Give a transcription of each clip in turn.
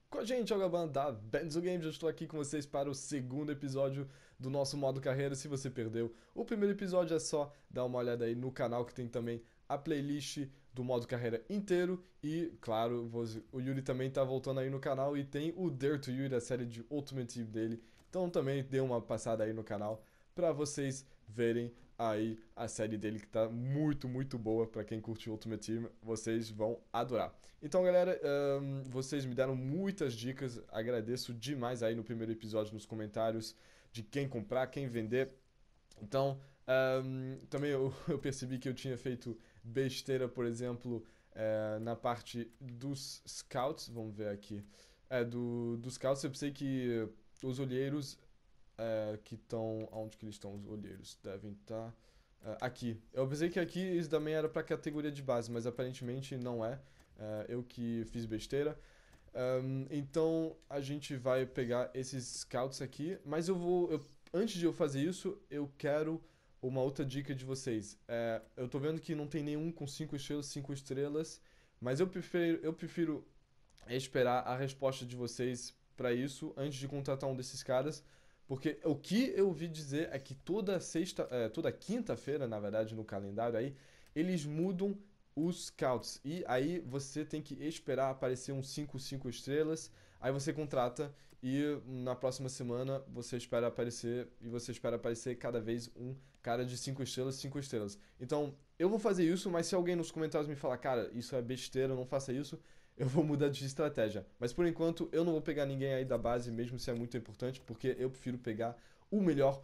Com a gente, Algaban da Benzo Games, eu estou aqui com vocês para o segundo episódio do nosso modo carreira. Se você perdeu o primeiro episódio, é só dar uma olhada aí no canal que tem também a playlist do modo carreira inteiro. E, claro, o Yuri também tá voltando aí no canal e tem o Dare to Yuri, a série de Ultimate Team dele. Então também dê uma passada aí no canal para vocês verem aí a série dele que tá muito, muito boa. Para quem curte Ultimate Team, vocês vão adorar. Então, galera, vocês me deram muitas dicas, agradeço demais aí no primeiro episódio nos comentários de quem comprar, quem vender. Então, também eu percebi que eu tinha feito besteira, por exemplo, na parte dos scouts. Vamos ver aqui. Dos scouts, eu pensei que os olheiros que estão. Onde que eles estão? Os olheiros devem estar. Aqui. Eu pensei que aqui isso também era para categoria de base, mas aparentemente não é. Eu que fiz besteira. Então a gente vai pegar esses scouts aqui, mas antes de eu fazer isso, eu quero uma outra dica de vocês. Eu tô vendo que não tem nenhum com 5 estrelas, mas eu prefiro esperar a resposta de vocês para isso antes de contratar um desses caras, porque o que eu ouvi dizer é que toda quinta-feira, na verdade, no calendário aí, eles mudam os scouts. E aí você tem que esperar aparecer uns 5 estrelas, aí você contrata e na próxima semana você espera aparecer cada vez um cara de 5 estrelas, 5 estrelas. Então, eu vou fazer isso, mas se alguém nos comentários me falar, cara, isso é besteira, não faça isso, eu vou mudar de estratégia. Mas por enquanto eu não vou pegar ninguém aí da base, mesmo se é muito importante, porque eu prefiro pegar o melhor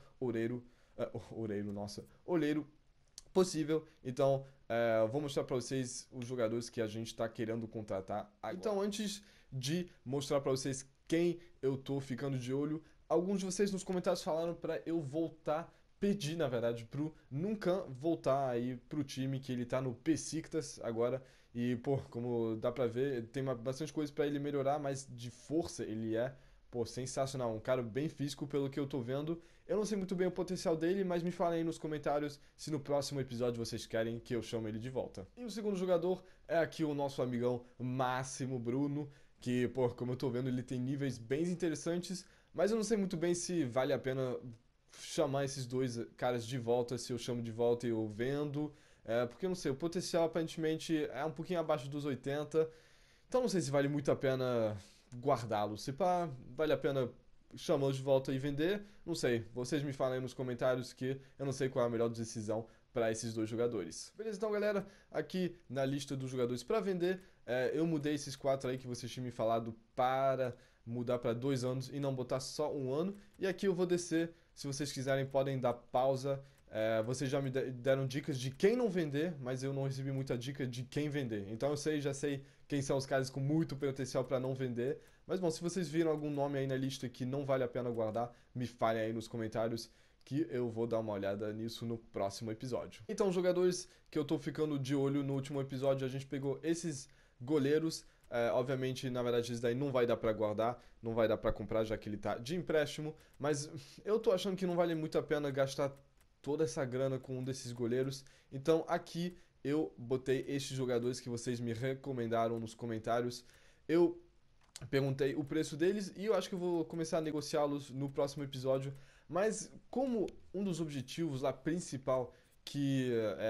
olheiro possível. Então, vou mostrar para vocês os jogadores que a gente está querendo contratar agora. Então, antes de mostrar para vocês quem eu tô ficando de olho, alguns de vocês nos comentários falaram para eu voltar, pedir na verdade pro Nuncan voltar aí pro time que ele tá no Besiktas agora. E, pô, como dá pra ver, tem bastante coisa para ele melhorar, mas de força ele é, pô, sensacional. Um cara bem físico pelo que eu tô vendo. Eu não sei muito bem o potencial dele, mas me falem aí nos comentários se no próximo episódio vocês querem que eu chame ele de volta. E o segundo jogador é aqui o nosso amigão Máximo Bruno, que, pô, como eu tô vendo, ele tem níveis bem interessantes, mas eu não sei muito bem se vale a pena chamar esses dois caras de volta, se eu chamo de volta e eu vendo. Porque eu não sei, o potencial aparentemente é um pouquinho abaixo dos 80, então não sei se vale muito a pena guardá-lo. Se pá, vale a pena chamá-los de volta e vender, não sei. Vocês me falem aí nos comentários que eu não sei qual é a melhor decisão para esses dois jogadores. Beleza, então galera, aqui na lista dos jogadores para vender, eu mudei esses quatro aí que vocês tinham me falado para mudar para 2 anos e não botar só um ano. E aqui eu vou descer, se vocês quiserem podem dar pausa. Vocês já me deram dicas de quem não vender, mas eu não recebi muita dica de quem vender. Então eu já sei quem são os caras com muito potencial para não vender. Mas bom, se vocês viram algum nome aí na lista que não vale a pena guardar, me falem aí nos comentários que eu vou dar uma olhada nisso no próximo episódio. Então, jogadores que eu tô ficando de olho no último episódio, a gente pegou esses goleiros. Obviamente, na verdade, isso daí não vai dar para guardar, não vai dar para comprar, já que ele tá de empréstimo. Mas eu tô achando que não vale muito a pena gastar toda essa grana com um desses goleiros. Então, aqui eu botei estes jogadores que vocês me recomendaram nos comentários. Eu perguntei o preço deles e eu acho que eu vou começar a negociá-los no próximo episódio. Mas como um dos objetivos lá principal que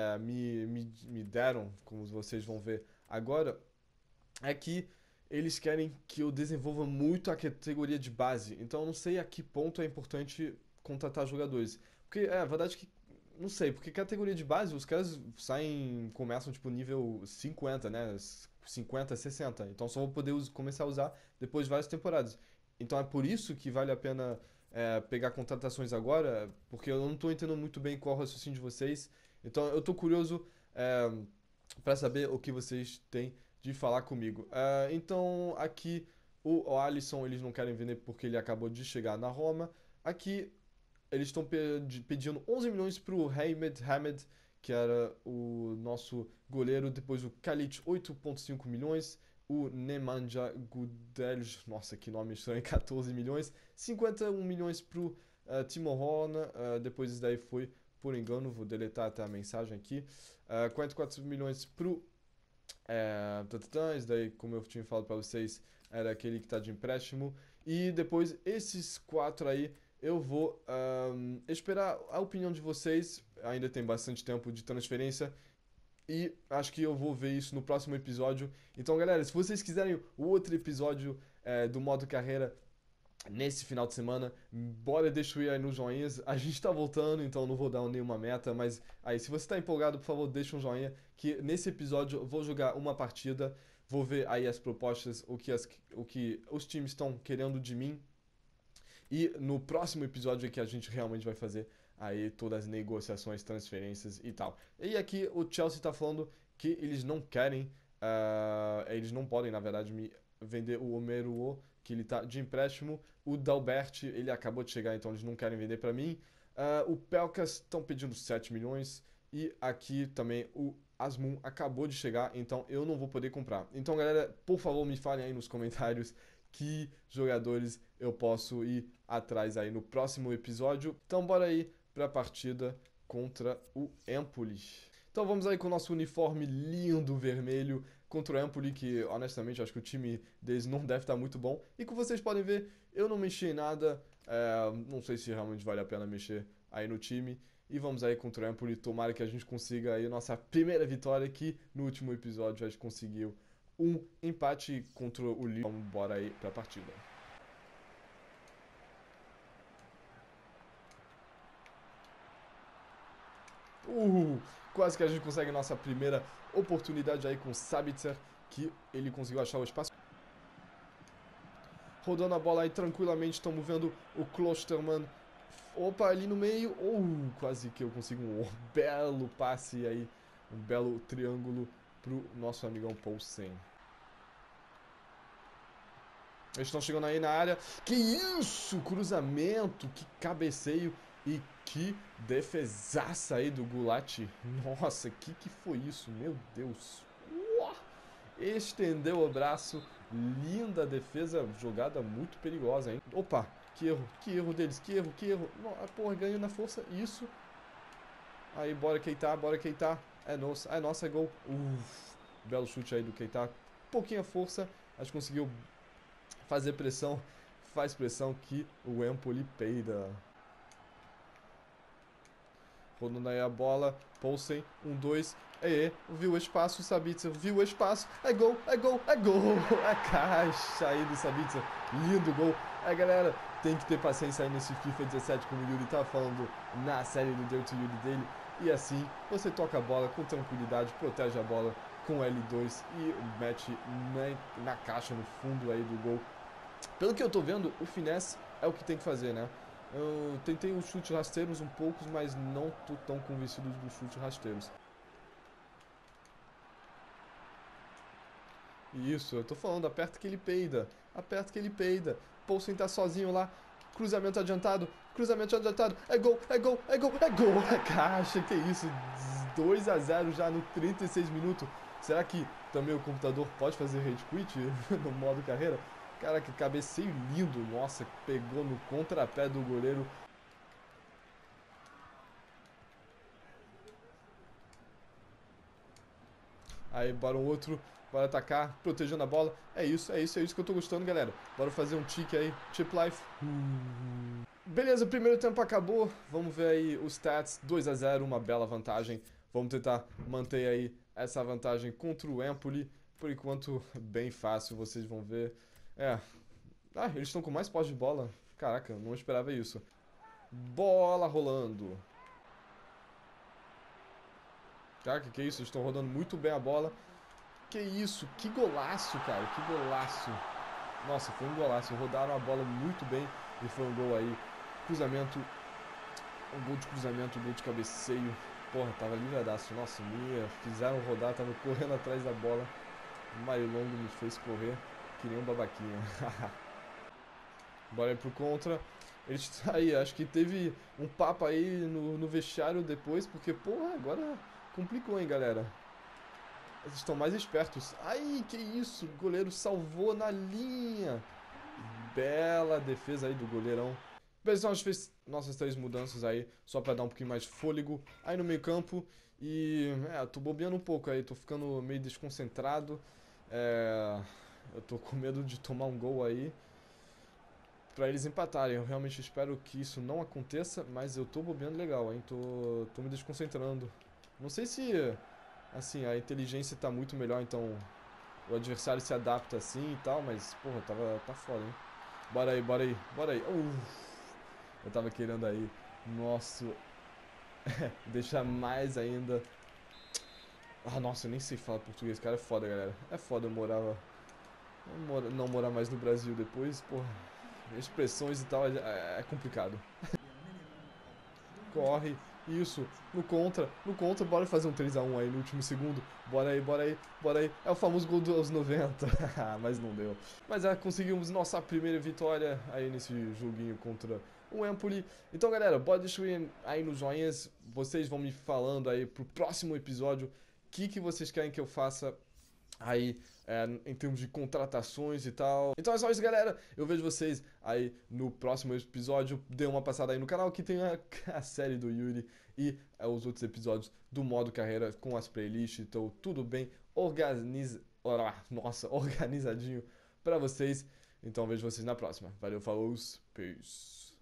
me deram, como vocês vão ver agora, é que eles querem que eu desenvolva muito a categoria de base. Então eu não sei a que ponto é importante contratar jogadores. Porque a verdade é que não sei, porque categoria de base, os caras começam tipo nível 50, né? 50, 60. Então só vou poder começar a usar depois de várias temporadas. Então é por isso que vale a pena pegar contratações agora, porque eu não tô entendendo muito bem qual é o raciocínio de vocês. Então eu tô curioso para saber o que vocês têm de falar comigo. Então aqui o Alisson eles não querem vender porque ele acabou de chegar na Roma. Aqui eles estão pedindo 11 milhões para o Hamed, que era o nosso goleiro. Depois o Kalic, 8,5 milhões. O Nemanja Gudelj, nossa, que nome estranho, 14 milhões. 51 milhões para o Timo Horn. Depois isso daí foi por engano, vou deletar até a mensagem aqui. 44 milhões para o isso daí, como eu tinha falado para vocês, era aquele que tá de empréstimo. E depois, esses 4 aí, eu vou esperar a opinião de vocês. Ainda tem bastante tempo de transferência. E acho que eu vou ver isso no próximo episódio. Então, galera, se vocês quiserem o outro episódio do modo carreira nesse final de semana, bora destruir aí nos joinhas. A gente tá voltando, então não vou dar nenhuma meta, mas aí, se você tá empolgado, por favor, deixa um joinha, que nesse episódio eu vou jogar uma partida, vou ver aí as propostas, o que os times estão querendo de mim, e no próximo episódio é que a gente realmente vai fazer aí todas as negociações, transferências e tal. E aqui o Chelsea tá falando que eles não querem, eles não podem, na verdade, me vender o Omeruo, que ele tá de empréstimo. O Dalbert, ele acabou de chegar, então eles não querem vender para mim. O Pelkas estão pedindo 7 milhões. E aqui também o Asmun acabou de chegar, então eu não vou poder comprar. Então, galera, por favor, me falem aí nos comentários que jogadores eu posso ir atrás aí no próximo episódio. Então, bora aí para a partida contra o Empoli. Então vamos aí com o nosso uniforme lindo vermelho contra o Empoli, que honestamente acho que o time deles não deve estar muito bom. E como vocês podem ver, eu não mexi em nada, não sei se realmente vale a pena mexer aí no time. E vamos aí contra o Empoli, tomara que a gente consiga aí a nossa primeira vitória, que no último episódio a gente conseguiu um empate contra o Lyon. Então bora aí pra partida. Quase que a gente consegue a nossa primeira oportunidade aí com o Sabitzer, que ele conseguiu achar o espaço. Rodando a bola aí tranquilamente, estamos vendo o Klosterman. Opa, ali no meio. Quase que eu consigo um belo passe aí, um belo triângulo pro nosso amigão Poulsen. Eles estão chegando aí na área. Que isso! Cruzamento, que cabeceio e que defesaça aí do Gulati. Nossa, que foi isso? Meu Deus. Estendeu o braço. Linda defesa, jogada muito perigosa, hein? Opa, que erro deles, que erro. Porra, ganhou na força, isso. Aí, bora Keita. É nossa, é gol. Belo chute aí do Keita. Pouquinha força, acho que conseguiu fazer pressão. Faz pressão que o Empoli peida. Rodando aí a bola, Poulsen, 1-2, viu o espaço, Sabitzer, viu o espaço, é gol, é caixa aí do Sabitzer, lindo gol. Galera, tem que ter paciência aí nesse FIFA 17, como o Yuri tá falando na série do Dirty Yuri dele, e assim, você toca a bola com tranquilidade, protege a bola com L2 e mete na caixa, no fundo aí do gol. Pelo que eu tô vendo, o finesse é o que tem que fazer, né? Eu tentei os chutes rasteiros um pouco, mas não tô tão convencido dos chutes rasteiros. Isso, eu tô falando, aperta que ele peida. Poulsen tá sozinho lá. Cruzamento adiantado. É gol. É caixa, que isso? 2-0 já no 36 minutos. Será que também o computador pode fazer rage quit no modo carreira? Cara, que cabeceio lindo. Nossa, pegou no contrapé do goleiro. Aí, bora um outro. Bora atacar, protegendo a bola. É isso que eu tô gostando, galera. Bora fazer um tique aí. Chip life. Beleza, o primeiro tempo acabou. Vamos ver aí os stats. 2-0, uma bela vantagem. Vamos tentar manter aí essa vantagem contra o Empoli. Por enquanto, bem fácil, vocês vão ver. Eles estão com mais posse de bola. Caraca, não esperava isso. Bola rolando. Caraca, que isso? Eles estão rodando muito bem a bola. Que isso? Que golaço, cara. Que golaço. Nossa, foi um golaço. Rodaram a bola muito bem e foi um gol aí. Cruzamento. Um gol de cruzamento, um gol de cabeceio. Porra, tava livradaço. Nossa, fizeram rodar, tava correndo atrás da bola. O Mário Longo me fez correr que nem um babaquinha. Bora aí pro contra. Eles aí, acho que teve um papo aí no vestiário depois, porque, porra, agora complicou, hein, galera. Eles estão mais espertos. Ai, que isso, o goleiro salvou na linha. Bela defesa aí do goleirão. Beleza, a gente fez nossas 3 mudanças aí, só pra dar um pouquinho mais de fôlego. Aí no meio campo, e tô bobeando um pouco aí, tô ficando meio desconcentrado. Eu tô com medo de tomar um gol aí pra eles empatarem. Eu realmente espero que isso não aconteça, mas eu tô bobeando legal, hein? Tô me desconcentrando. Não sei se, assim, a inteligência tá muito melhor, então o adversário se adapta assim e tal, mas, porra, tá foda, hein? Bora aí, bora aí, bora aí. Eu tava querendo aí, nossa, deixar mais ainda. Ah, nossa, eu nem sei falar português, cara, é foda, galera. É foda eu não morar mais no Brasil depois, porra. Expressões e tal é complicado. Corre, isso, no contra, bora fazer um 3x1 aí no último segundo. Bora aí, bora aí, bora aí. É o famoso gol dos 90, mas não deu. Mas conseguimos nossa primeira vitória aí nesse joguinho contra o Empoli. Então, galera, bora destruir aí nos joinhas. Vocês vão me falando aí pro próximo episódio o que vocês querem que eu faça aí em termos de contratações e tal. Então é só isso, galera. Eu vejo vocês aí no próximo episódio. Dê uma passada aí no canal que tem a série do Yuri e os outros episódios do modo carreira com as playlists. Então tudo bem organizadinho pra vocês. Então vejo vocês na próxima. Valeu, falou, peace.